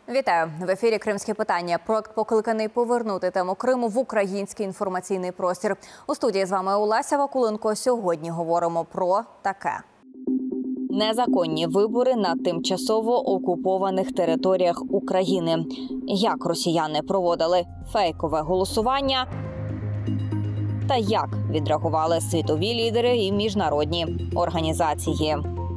Вітаю! В ефірі «Кримське питання». Проект покликаний повернути тему Криму в український інформаційний простір. У студії з вами Олеся Вакуленко. Сьогодні говоримо про таке. Незаконні вибори на тимчасово окупованих територіях України. Як росіяни проводили фейкове голосування? Та як відреагували світові лідери і міжнародні організації?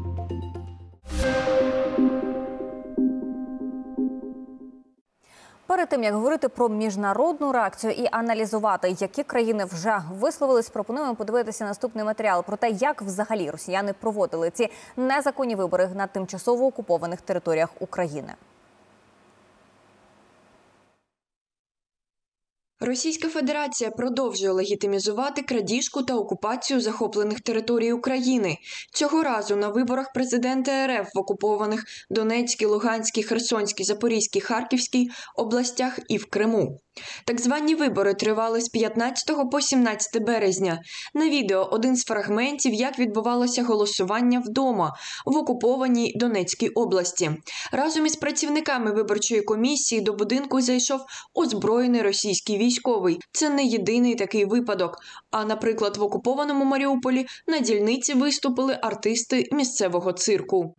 Перед тим, як говорити про міжнародну реакцію і аналізувати, які країни вже висловились, пропонуємо подивитися наступний матеріал про те, як взагалі росіяни проводили ці незаконні вибори на тимчасово окупованих територіях України. Російська Федерація продовжує легітимізувати крадіжку та окупацію захоплених територій України. Цього разу на виборах президента РФ в окупованих Донецькій, Луганській, Херсонській, Запорізькій, Харківській областях і в Криму. Так звані вибори тривали з 15 по 17 березня. На відео один з фрагментів, як відбувалося голосування вдома в окупованій Донецькій області. Разом із працівниками виборчої комісії до будинку зайшов озброєний російський військовий. Це не єдиний такий випадок. А, наприклад, в окупованому Маріуполі на дільниці виступили артисти місцевого цирку.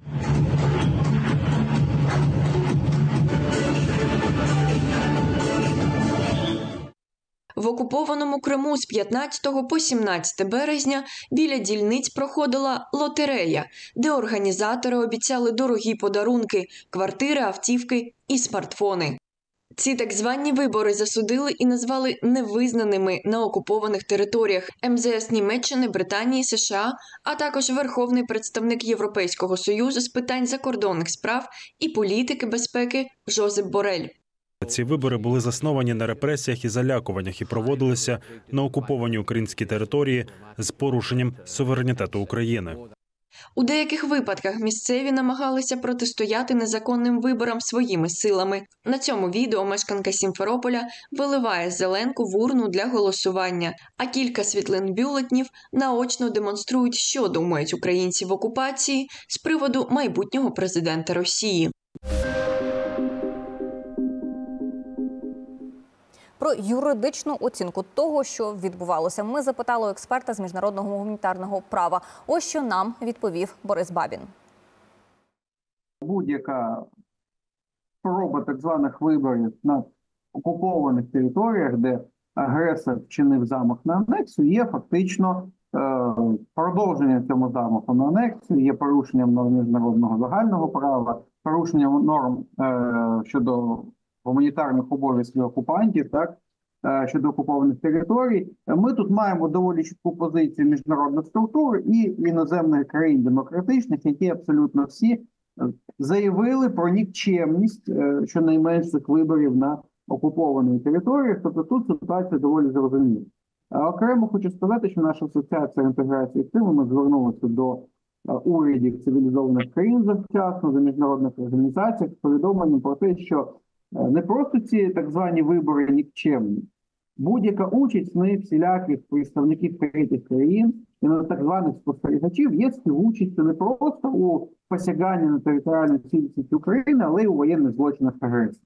В окупованому Криму з 15 по 17 березня біля дільниць проходила лотерея, де організатори обіцяли дорогі подарунки – квартири, автівки і смартфони. Ці так звані вибори засудили і назвали невизнаними на окупованих територіях МЗС Німеччини, Британії, США, а також Верховний представник Європейського Союзу з питань закордонних справ і політики безпеки Жозеп Борель. Ці вибори були засновані на репресіях і залякуваннях і проводилися на окупованій українській території з порушенням суверенітету України. У деяких випадках місцеві намагалися протистояти незаконним виборам своїми силами. На цьому відео мешканка Сімферополя виливає зеленку в урну для голосування, а кілька світлин бюлетнів наочно демонструють, що думають українці в окупації з приводу майбутнього президента Росії. Про юридичну оцінку того, що відбувалося, ми запитали у експерта з міжнародного гуманітарного права. Ось що нам відповів Борис Бабін. Будь-яка спроба так званих виборів на окупованих територіях, де агресор вчинив замах на анексію, є фактично продовженням цьому замаху на анексію, є порушенням норм міжнародного загального права, порушенням норм щодо гуманітарних обов'язків окупантів, так, щодо окупованих територій. Ми тут маємо доволі чітку позицію міжнародних структур і іноземних країн демократичних, які абсолютно всі заявили про нікчемність щонайменш цих виборів на окупованій території. Тобто тут ситуація доволі зрозуміла. Окремо хочу сказати, що наша асоціація інтеграції Криму, ми звернулися до урядів цивілізованих країн завчасно, до міжнародних організацій з повідомленням про те, що не просто ці так звані вибори нікчемні. Будь-яка участь в них всіляких представників третіх країн і на так званих спостерігачів є співучастю не просто у посяганні на територіальну цілісність України, але й у воєнних злочинах агресії.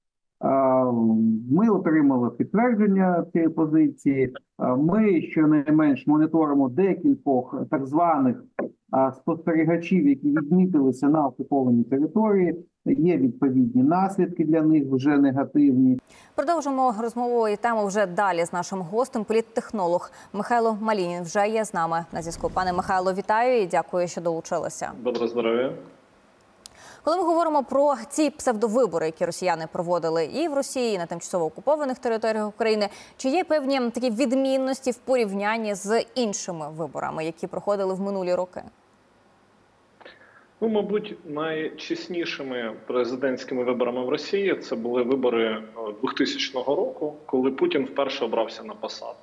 Ми отримали підтвердження цієї позиції. Ми щонайменш моніторимо декількох так званих спостерігачів, які відмітилися на окупованій території. Є відповідні наслідки для них, вже негативні. Продовжимо розмову і тему вже далі з нашим гостем. Політтехнолог Михайло Малінін вже є з нами на зв'язку. Пане Михайло, вітаю і дякую, що долучилися. Доброго здоров'я. Коли ми говоримо про ці псевдовибори, які росіяни проводили і в Росії, і на тимчасово окупованих територіях України, чи є певні такі відмінності в порівнянні з іншими виборами, які проходили в минулі роки? Ну, мабуть, найчеснішими президентськими виборами в Росії це були вибори 2000 року, коли Путін вперше обрався на посаду.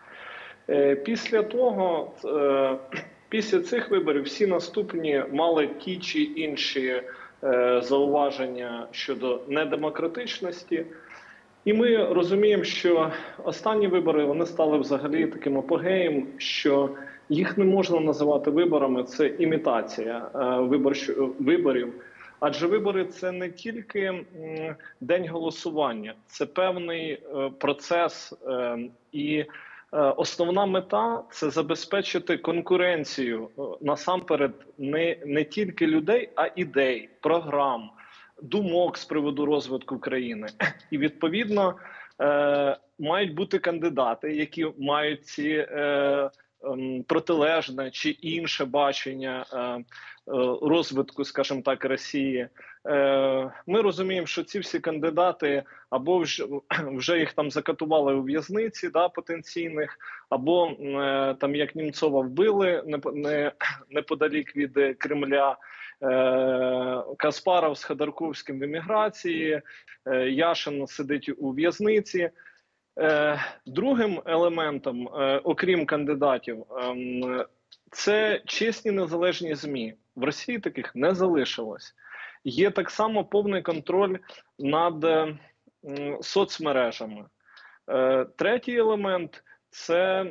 Після цих виборів всі наступні мали ті чи інші зауваження щодо недемократичності. І ми розуміємо, що останні вибори, вони стали взагалі таким апогеєм, що їх не можна називати виборами, це імітація виборів. Адже вибори – це не тільки день голосування, це певний процес, і основна мета – це забезпечити конкуренцію насамперед не тільки людей, а ідей, програм, думок з приводу розвитку країни. І відповідно мають бути кандидати, які мають ці протилежне чи інше бачення розвитку, скажімо так, Росії. Ми розуміємо, що ці всі кандидати або вже їх там закатували у в'язниці, да, потенційних, або там як Німцова вбили неподалік від Кремля, Каспаров з Ходорковським в еміграції, Яшин сидить у в'язниці. Другим елементом, окрім кандидатів, це чесні незалежні ЗМІ. В Росії таких не залишилось. Є так само повний контроль над соцмережами. Третій елемент – це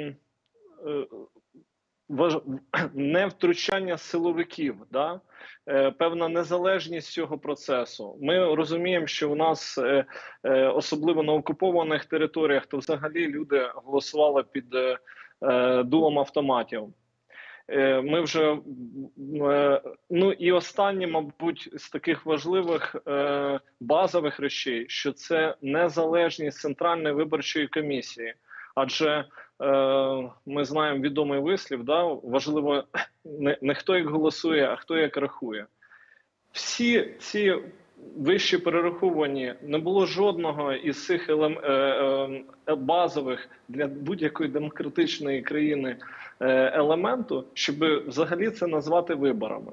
невтручання силовиків, да? Певна незалежність цього процесу. Ми розуміємо, що у нас, особливо на окупованих територіях, то взагалі люди голосували під дулом автоматів. Ми вже, ну і останнє, мабуть, з таких важливих базових речей, що це незалежність Центральної виборчої комісії. Адже ми знаємо відомий вислів, да, важливо не хто як голосує, а хто як рахує. Всі ці вищі перераховані, не було жодного із цих базових для будь-якої демократичної країни елементу, щоб взагалі це назвати виборами.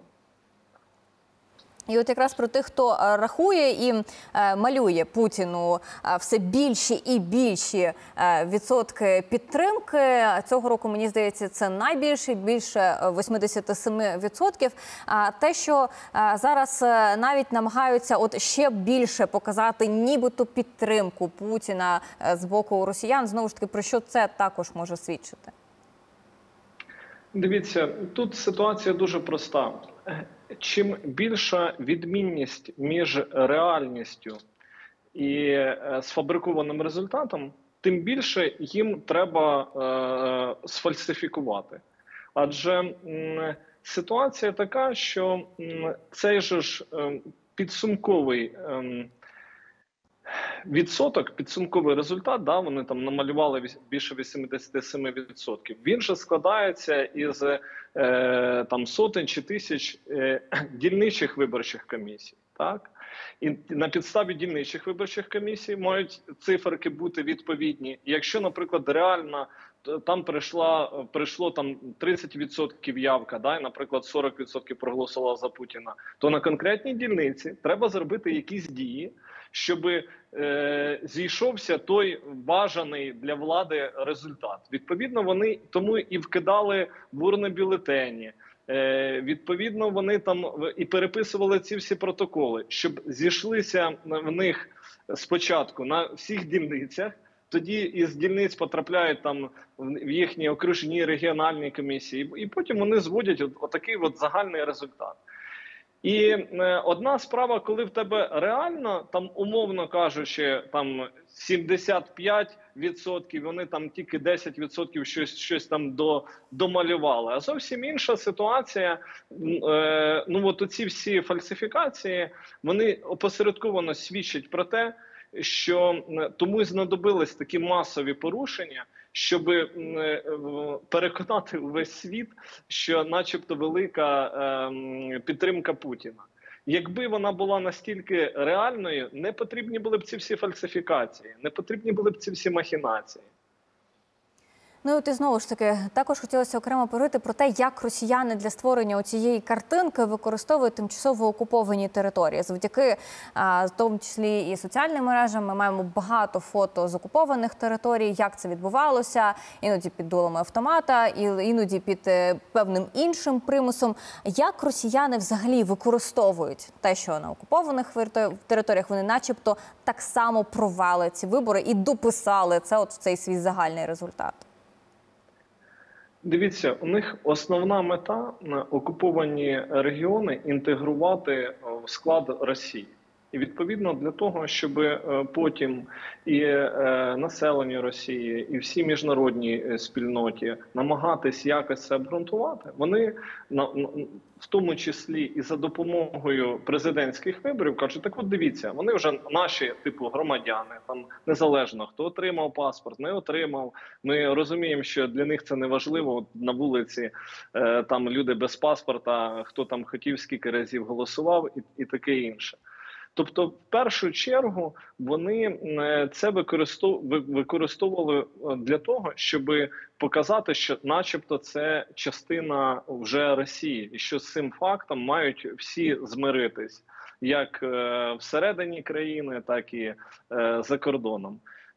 І от якраз про тих, хто рахує і малює Путіну все більші і більші відсотки підтримки. Цього року, мені здається, це найбільше, більше 87%. Те, що зараз навіть намагаються от ще більше показати нібито підтримку Путіна з боку росіян, знову ж таки, про що це також може свідчити? Дивіться, тут ситуація дуже проста. Чим більша відмінність між реальністю і сфабрикованим результатом, тим більше їм треба сфальсифікувати. Адже ситуація така, що цей же ж підсумковий відсоток, підсумковий результат, да, вони там намалювали більше 87%. Він же складається із там сотень чи тисяч дільничих виборчих комісій. Так? І на підставі дільничих виборчих комісій мають циферки бути відповідні. Якщо, наприклад, реально там прийшло там 30% явка, да, і, наприклад, 40% проголосувало за Путіна, то на конкретній дільниці треба зробити якісь дії, щоб зійшовся той бажаний для влади результат. Відповідно, вони тому і вкидали в урни бюлетені. Відповідно, вони там і переписували ці всі протоколи, щоб зійшлися в них спочатку на всіх дільницях, тоді із дільниць потрапляють там в їхні окружні регіональні комісії, і потім вони зводять отакий от загальний результат. І одна справа, коли в тебе реально, там, умовно кажучи, там 75%, вони там тільки 10% щось там домалювали. А зовсім інша ситуація, ну от оці всі фальсифікації, вони опосередковано свідчать про те, що тому і знадобились такі масові порушення, щоб переконати увесь світ, що начебто велика підтримка Путіна. Якби вона була настільки реальною, не потрібні були б ці всі фальсифікації, не потрібні були б ці всі махінації. Ну і знову ж таки, також хотілося окремо поговорити про те, як росіяни для створення цієї картинки використовують тимчасово окуповані території. Завдяки, в тому числі і соціальним мережам, ми маємо багато фото з окупованих територій, як це відбувалося, іноді під дулами автомата, іноді під певним іншим примусом. Як росіяни взагалі використовують те, що на окупованих територіях вони начебто так само провели ці вибори і дописали це от в цей свій загальний результат? Дивіться, у них основна мета – окуповані регіони інтегрувати в склад Росії. І відповідно для того, щоб потім і населення Росії, і всі міжнародній спільноті намагатись якось це обґрунтувати, вони в тому числі і за допомогою президентських виборів кажуть: так от дивіться, вони вже наші типу громадяни, там незалежно хто отримав паспорт, не отримав. Ми розуміємо, що для них це не важливо. На вулиці там люди без паспорта, хто там хотів, скільки разів голосував і таке інше. Тобто, в першу чергу, вони це використовували для того, щоб показати, що начебто це частина вже Росії, і що з цим фактом мають всі змиритись, як всередині країни, так і за кордоном.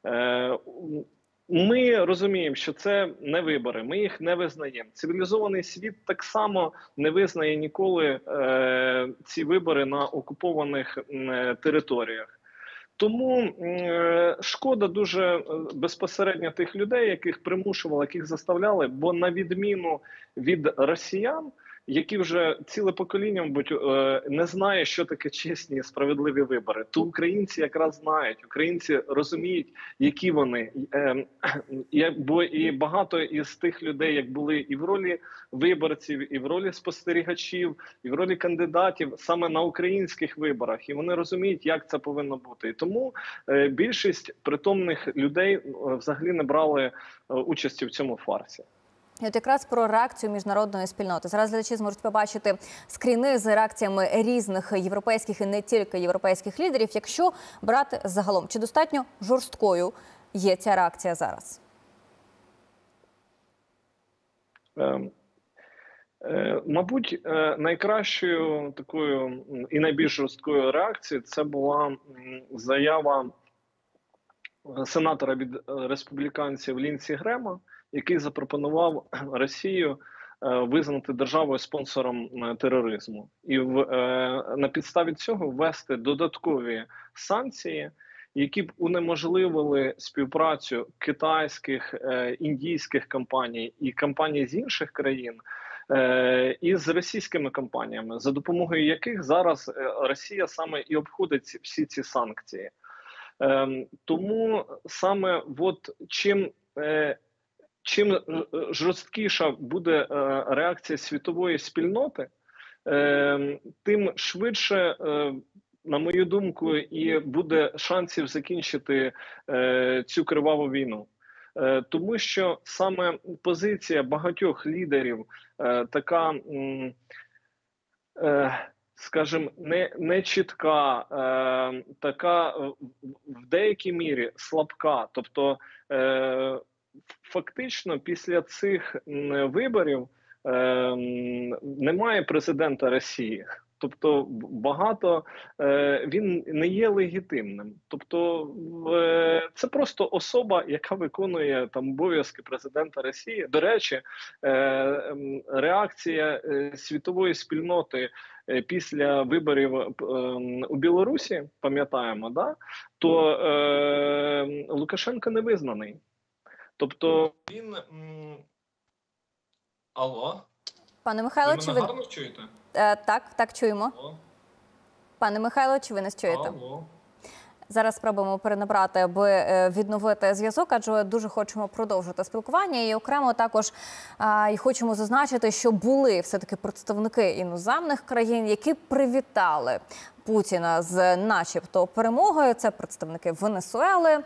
Ми розуміємо, що це не вибори, ми їх не визнаємо. Цивілізований світ так само не визнає ніколи ці вибори на окупованих територіях. Тому шкода дуже безпосередньо тих людей, яких примушували, яких заставляли, бо на відміну від росіян, які вже ціле покоління, мабуть, не знає, що таке чесні і справедливі вибори, то українці якраз знають, українці розуміють, які вони. Бо і багато із тих людей, як були і в ролі виборців, і в ролі спостерігачів, і в ролі кандидатів саме на українських виборах, і вони розуміють, як це повинно бути. І тому більшість притомних людей взагалі не брали участі в цьому фарсі. І от якраз про реакцію міжнародної спільноти. Зараз глядачі зможуть побачити скріни з реакціями різних європейських і не тільки європейських лідерів. Якщо брати загалом, чи достатньо жорсткою є ця реакція зараз? Мабуть, найкращою такою і найбільш жорсткою реакцією це була заява сенатора від республіканців Лінсі Грема, який запропонував Росію визнати державою спонсором тероризму. І на підставі цього ввести додаткові санкції, які б унеможливили співпрацю китайських, індійських компаній і компаній з інших країн із російськими компаніями, за допомогою яких зараз Росія саме і обходить всі ці санкції. Тому саме чим жорсткіша буде реакція світової спільноти, тим швидше, на мою думку, і буде шансів закінчити цю криваву війну. Тому що саме позиція багатьох лідерів така, скажімо, не чітка, така в деякій мірі слабка. Тобто, фактично, після цих виборів немає президента Росії. Тобто він не є легітимним. Тобто це просто особа, яка виконує там обов'язки президента Росії. До речі, реакція світової спільноти після виборів у Білорусі, пам'ятаємо, да? То Лукашенко не визнаний. Тобто він... Алло? Пане Михайло, чи ви... гарно чуєте? Так, чуємо. Алло? Пане Михайло, чи ви нас чуєте? Алло? Зараз спробуємо перенабрати, аби відновити зв'язок, адже дуже хочемо продовжити спілкування. І окремо також і хочемо зазначити, що були все-таки представники іноземних країн, які привітали Путіна з начебто перемогою. Це представники Венесуели,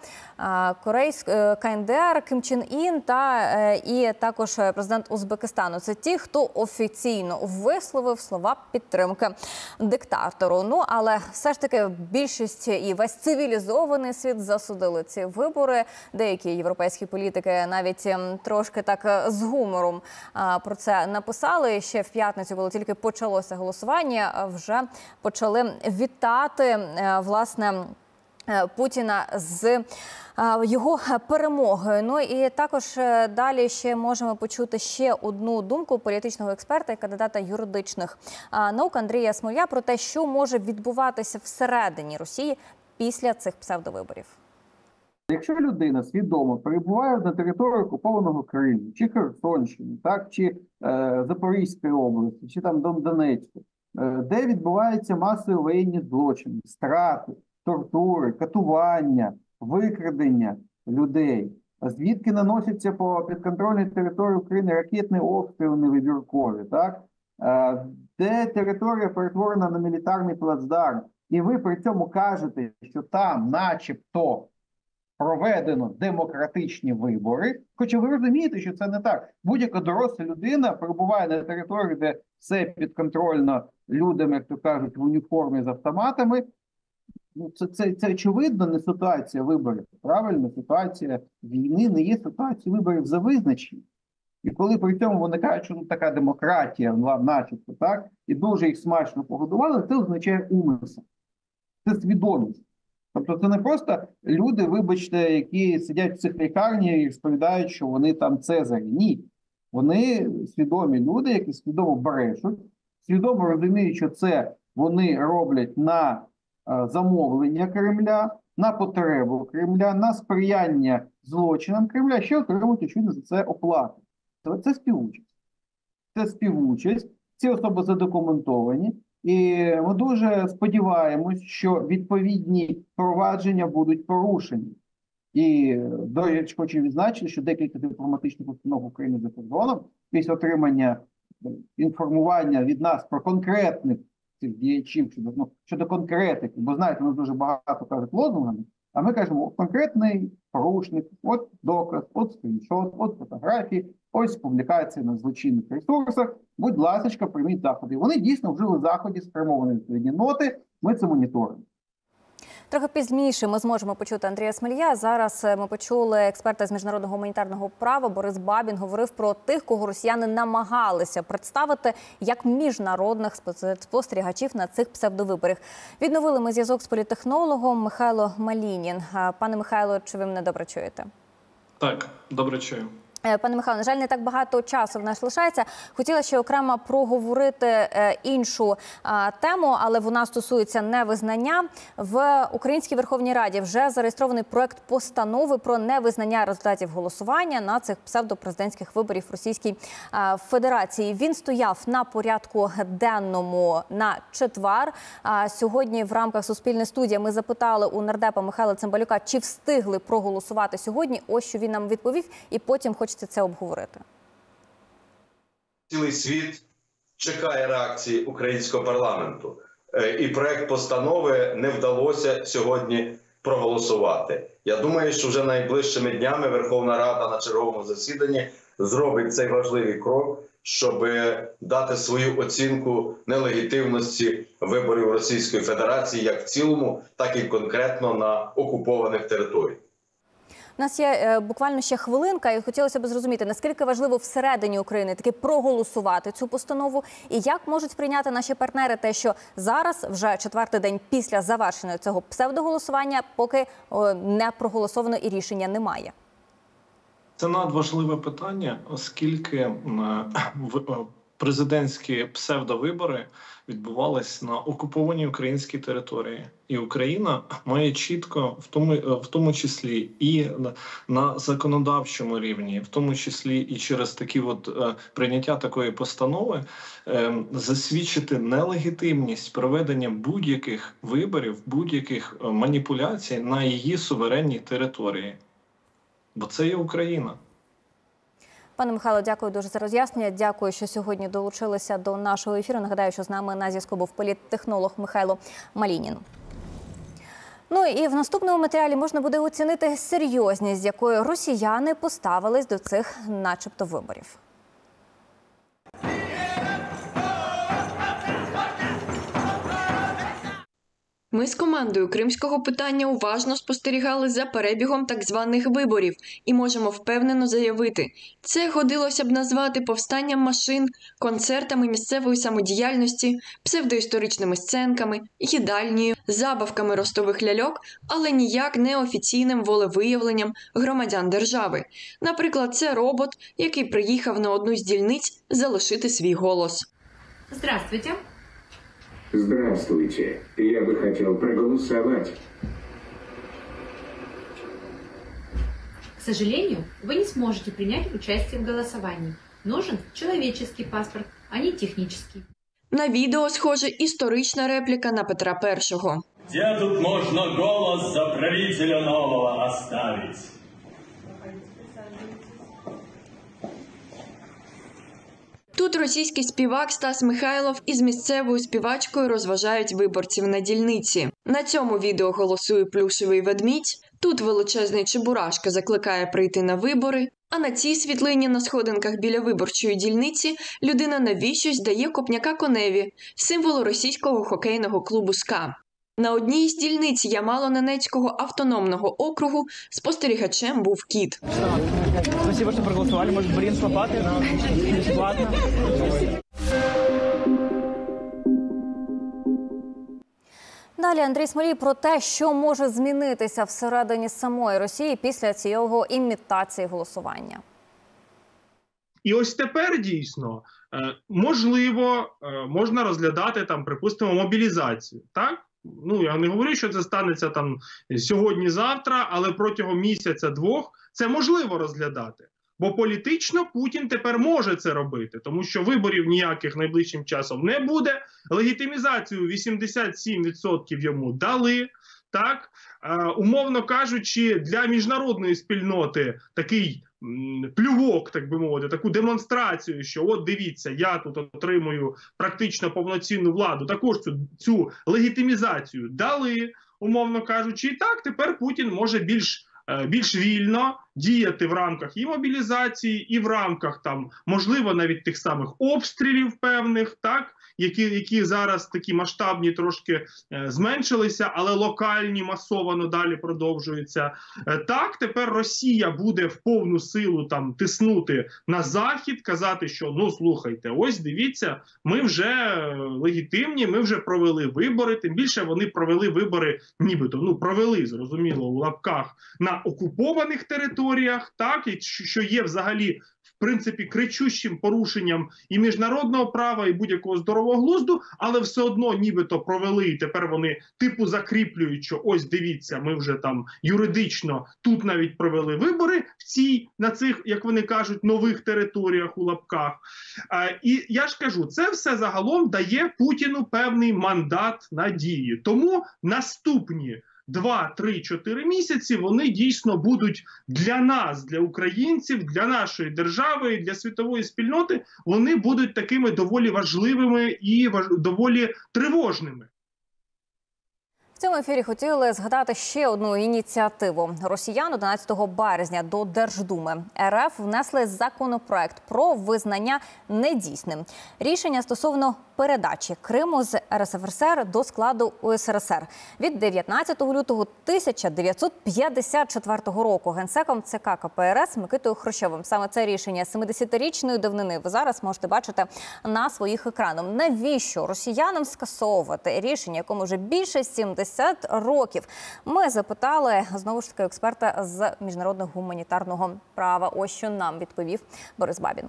КНДР, Кім Чен Ін і також президент Узбекистану. Це ті, хто офіційно висловив слова підтримки диктатору. Ну, але все ж таки більшість і весь цивілізований світ засудили ці вибори. Деякі європейські політики навіть трошки так з гумором про це написали. І ще в п'ятницю, коли тільки почалося голосування, вже почали вітати, власне, Путіна з його перемогою. Ну і також далі ще можемо почути ще одну думку політичного експерта і кандидата юридичних наук Андрія Смолія про те, що може відбуватися всередині Росії після цих псевдовиборів. Якщо людина свідомо перебуває на території окупованого Криму, чи Херсонщини, так, чи Запорізької області, чи там Донецьку, де відбуваються масові воєнні злочини, страти, тортури, катування, викрадення людей, звідки наносяться по підконтрольній території України ракетні обстріли невибіркові, так, де територія перетворена на мілітарний плацдарм, і ви при цьому кажете, що там начебто проведено демократичні вибори, хоча ви розумієте, що це не так. Будь-яка доросла людина перебуває на території, де все підконтрольно людям, як то кажуть, в уніформі з автоматами. Ну, це очевидно не ситуація виборів. Правильно, ситуація війни не є ситуацією виборів за визначенням. І коли при цьому вони кажуть, що тут така демократія, начебто, так, і дуже їх смачно погодували, це означає умисел. Це свідомість. Тобто це не просто люди, вибачте, які сидять в цих лікарнях і розповідають, що вони там цезарі. Ні. Вони свідомі люди, які свідомо брешуть, свідомо розуміють, що це вони роблять на замовлення Кремля, на потребу Кремля, на сприяння злочинам Кремля, ще отримують, очевидно, за це оплату. Це співучасть. Це співучасть. Ці особи задокументовані. І ми дуже сподіваємось, що відповідні провадження будуть порушені. І, до речі, хочу відзначити, що декілька дипломатичних установ України за кордоном після отримання інформування від нас про конкретних цих діячів щодо конкретики, бо знаєте, нас дуже багато кажуть лозунгами, а ми кажемо, конкретний порушник, от доказ, от скріншот, от фотографії, ось публікації на злочинних ресурсах, будь ласка, прийміть заходи. Вони дійсно вжили заходи, спрямовані відповідні ноти, ми це моніторимо. Трохи пізніше ми зможемо почути Андрія Смолія. Зараз ми почули експерта з міжнародного гуманітарного права. Борис Бабін говорив про тих, кого росіяни намагалися представити як міжнародних спостерігачів на цих псевдовиборах. Відновили ми зв'язок з політтехнологом Михайло Малінін. Пане Михайло, чи ви мене добре чуєте? Так, добре чую. Пане Михайло, на жаль, не так багато часу в нас лишається. Хотіла ще окремо проговорити іншу тему, але вона стосується невизнання. В Українській Верховній Раді вже зареєстрований проект постанови про невизнання результатів голосування на цих псевдопрезидентських виборів в Російській Федерації. Він стояв на порядку денному на четвер. Сьогодні в рамках «Суспільне студія» ми запитали у нардепа Михайла Цимбалюка, чи встигли проголосувати сьогодні. Ось що він нам відповів, і потім хочеться це обговорити. Цілий світ чекає реакції українського парламенту. І проект постанови не вдалося сьогодні проголосувати. Я думаю, що вже найближчими днями Верховна Рада на черговому засіданні зробить цей важливий крок, щоб дати свою оцінку нелегітимності виборів Російської Федерації як в цілому, так і конкретно на окупованих територіях. У нас є буквально ще хвилинка, і хотілося б зрозуміти, наскільки важливо всередині України таки проголосувати цю постанову, і як можуть прийняти наші партнери те, що зараз, вже четвертий день після завершення цього псевдоголосування, поки не проголосовано і рішення немає. Це надважливе питання, оскільки президентські псевдовибори відбувались на окупованій українській території. І Україна має чітко, в тому числі і на законодавчому рівні, в тому числі і через такі прийняття такої постанови, засвідчити нелегітимність проведення будь-яких виборів, будь-яких маніпуляцій на її суверенній території. Бо це є Україна. Пане Михайло, дякую дуже за роз'яснення. Дякую, що сьогодні долучилися до нашого ефіру. Нагадаю, що з нами на зв'язку був політтехнолог Михайло Малінін. Ну і в наступному матеріалі можна буде оцінити серйозність, з якою росіяни поставились до цих начебто виборів. Ми з командою Кримського питання уважно спостерігали за перебігом так званих виборів і можемо впевнено заявити, це годилося б назвати повстанням машин, концертами місцевої самодіяльності, псевдоісторичними сценками, їдальнею, забавками ростових ляльок, але ніяк не офіційним волевиявленням громадян держави. Наприклад, це робот, який приїхав на одну з дільниць залишити свій голос. Здравствуйте. Здравствуйте. Я бы хотел проголосовать. К сожалению, вы не сможете принять участие в голосовании. Нужен человеческий паспорт, а не технический. На відео, схоже, історична репліка на Петра І. Где тут можно голос за правителя нового оставить? Тут російський співак Стас Михайлов із місцевою співачкою розважають виборців на дільниці. На цьому відео голосує плюшевий ведмідь, тут величезний Чебурашка закликає прийти на вибори, а на цій світлині на сходинках біля виборчої дільниці людина навіщось дає копняка коневі, символу російського хокейного клубу «СКА». На одній із дільниць Ямало-Ненецького автономного округу спостерігачем був кіт. Спасибо, що проголосували. Може, бурін з лопати? Безплатно. Далі Андрій Смолій про те, що може змінитися всередині самої Росії після цього імітації голосування. І ось тепер дійсно можливо можна розглядати там, припустимо, мобілізацію, так? Ну, я не говорю, що це станеться там сьогодні-завтра, але протягом місяця-двох це можливо розглядати. Бо політично Путін тепер може це робити, тому що виборів ніяких найближчим часом не буде. Легітимізацію 87% йому дали. Так, умовно кажучи, для міжнародної спільноти такий плювок, так би мовити, таку демонстрацію, що от дивіться, я тут отримую практично повноцінну владу, також цю легітимізацію дали, умовно кажучи, і так тепер Путін може більш вільно діяти в рамках і мобілізації, і в рамках там, можливо, навіть тих самих обстрілів певних, так, які зараз такі масштабні трошки зменшилися, але локальні масово далі продовжуються. Так, тепер Росія буде в повну силу там тиснути на Захід, казати, що ну слухайте, ось дивіться, ми вже легітимні, ми вже провели вибори, тим більше вони провели вибори нібито, ну провели, зрозуміло, у лапках, на окупованих територіях, так, і що є взагалі в принципі кричущим порушенням і міжнародного права, і будь-якого здорового глузду, але все одно нібито провели, і тепер вони типу закріплюють, що ось дивіться, ми вже там юридично тут навіть провели вибори на цих, як вони кажуть, нових територіях у лапках. І я ж кажу, це все загалом дає Путіну певний мандат надії. Тому наступні 2, 3, 4 місяці вони дійсно будуть для нас, для українців, для нашої держави, для світової спільноти, вони будуть такими доволі важливими і доволі тривожними. В цьому ефірі хотіли згадати ще одну ініціативу. Росіян 11 березня до Держдуми РФ внесли законопроект про визнання недійсним рішення стосовно передачі Криму з РСФСР до складу УСРСР. Від 19 лютого 1954 року генсеком ЦК КПРС Микитою Хрущовим. Саме це рішення 70-річної давнини ви зараз можете бачити на своїх екранах. Навіщо росіянам скасовувати рішення, якому вже більше 70 років? Ми запитали, знову ж таки, експерта з міжнародного гуманітарного права. Ось що нам відповів Борис Бабін.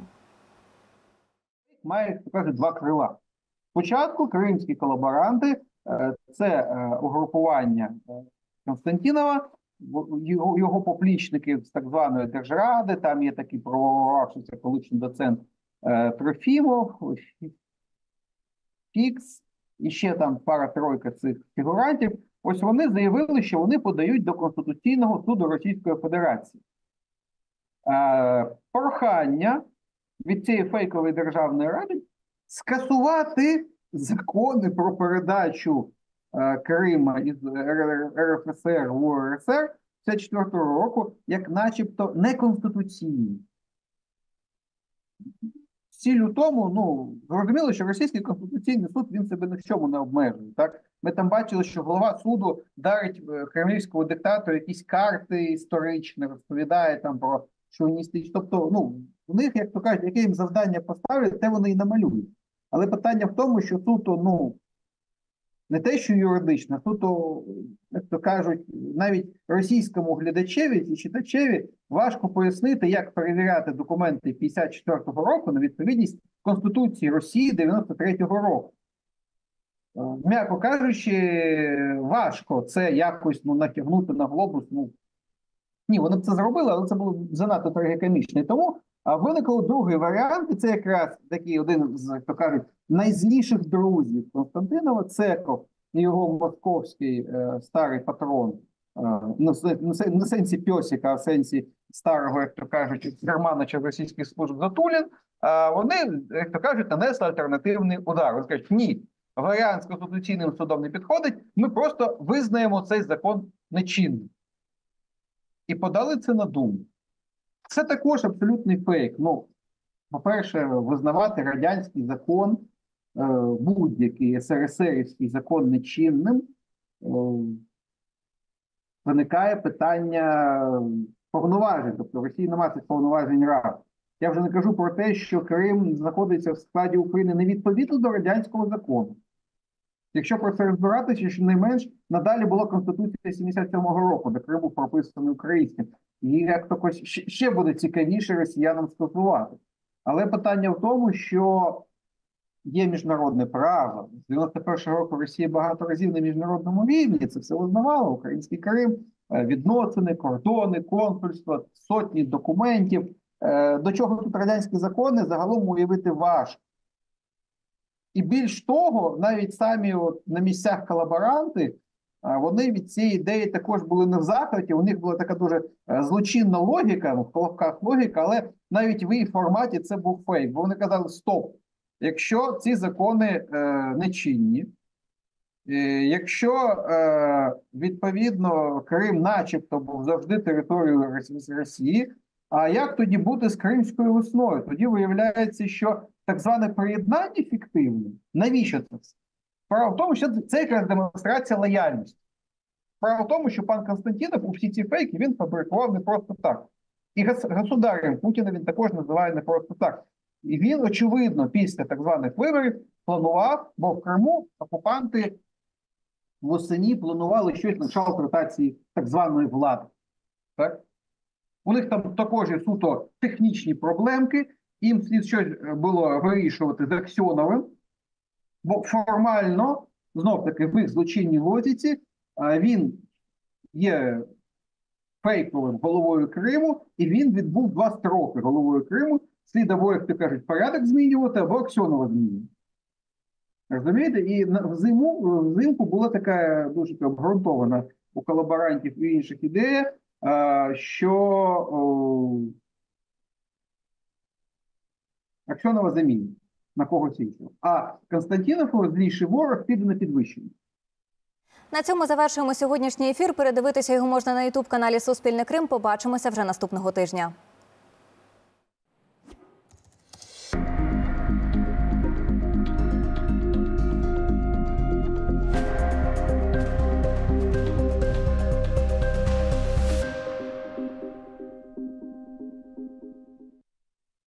Має, кажуть, два крила. Спочатку кримські колаборанти – це угрупування Константінова, його поплічники з так званої Держради, там є такий проворувавший колишній доцент Трофімов, Фікс, і ще там пара-тройка цих фігурантів. Ось вони заявили, що вони подають до Конституційного суду Російської Федерації прохання від цієї фейкової державної ради скасувати закони про передачу Крима із РФСР в УРСР 1954 року як начебто неконституційні. Ціль у тому, ну, зрозуміло, що Російський Конституційний суд, він себе ні в чому не обмежує. Так? Ми там бачили, що голова суду дарить кремлівському диктатору якісь карти історичні, розповідає там про шовіністичні. Тобто, ну, у них, як то кажуть, яке їм завдання поставлять, те вони і намалюють. Але питання в тому, що суто, ну, не те, що юридично, суто, як то кажуть, навіть російському глядачеві і читачеві важко пояснити, як перевіряти документи 54-го року на відповідність Конституції Росії 93-го року. М'яко кажучи, важко це якось, ну, натягнути на глобус, ну, Ні, вони б це зробили, але це було занадто трагікомічно. І тому виникав другий варіант, і це якраз такий один з, як то кажуть, найзліших друзів Константинова, Цеков і його московський старий патрон, не в сенсі пьосика, а в сенсі старого, як то кажуть, керманича російських служб Затулін, вони, як то кажуть, нанесли альтернативний удар. Вони кажуть, ні, варіант з Конституційним судом не підходить, ми просто визнаємо цей закон нечинним. І подали це на Думу. Це також абсолютний фейк. Ну, по-перше, визнавати радянський закон, будь-який СРСРівський закон нечинним, виникає питання повноважень. Тобто Росії немає цих повноважень раз. Я вже не кажу про те, що Крим знаходиться в складі України не відповідно до радянського закону. Якщо про це розбиратися, щонайменш надалі була Конституція 77-го року, де Крим був прописаний українським. І як то ще буде цікавіше росіянам скасувати. Але питання в тому, що є міжнародне право. З 91-го року Росія багато разів на міжнародному рівні це все визнавала. Український Крим, відносини, кордони, консульства, сотні документів. До чого тут радянські закони загалом уявити важко. І більш того, навіть самі на місцях колаборанти, вони від цієї ідеї також були не в захваті, у них була така дуже злочинна логіка, в колобках логіка, але навіть в її форматі це був фейк. Бо вони казали, стоп, якщо ці закони нечинні, якщо відповідно Крим начебто був завжди територією Росії, а як тоді бути з Кримською весною? Тоді виявляється, що так зване приєднання фіктивне. Навіщо це все? Справа в тому, що це якраз демонстрація лояльності. Справа в тому, що пан Константинов у всі ці фейки він фабрикував не просто так. І государем Путіна він також називає не просто так. І він, очевидно, після так званих виборів планував, бо в Криму окупанти восені планували щось на кшталт ротації так званої влади. Так? У них там також є суто технічні проблемки, їм слід щось було вирішувати з Аксьоновим, бо формально, знов-таки, в їх злочинній логіці, він є фейковим головою Криму, і він відбув 2 строки головою Криму, слід або, як то кажуть, порядок змінювати, або Аксьонова змінювати. Розумієте? І взимку була така дуже обґрунтована у колаборантів і інших ідея, що Аксьонова замінить на когось іншого. А Константинов, злійший ворог, піде на підвищення. На цьому завершуємо сьогоднішній ефір. Передивитися його можна на YouTube-каналі Суспільне Крим. Побачимося вже наступного тижня.